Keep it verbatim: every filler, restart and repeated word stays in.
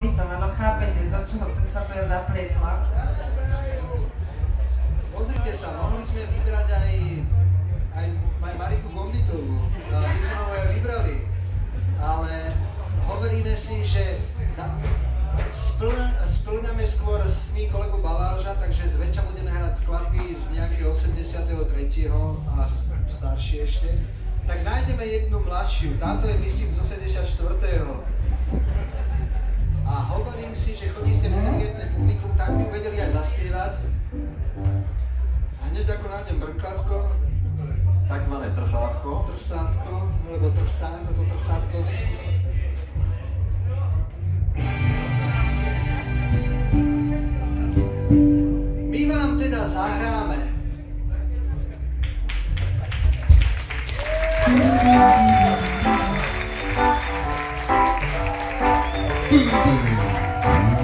No chápete, do čoho som sa tu ja zapletla? Pozrite sa, mohli sme vybrať aj, aj, aj Mariku Gombitovú. My sme ho aj vybrali. Ale hovoríme si, že splňame skôr sny kolegu Baláža, takže zväčša budeme hrať skladby z nejakého osemdesiateho tretieho a staršie ešte. Tak nájdeme jednu mladšiu. Táto je myslím z osemdesiatštvrtého A hovorím si, že chodí sem inteligentné publikum, tak by vedeli aj zaspievať. A hneď ako nájdem brkátko. Takzvané trsátko. Trsátko, lebo trsán, toto trsátko. My vám teda zahráme. Thank you.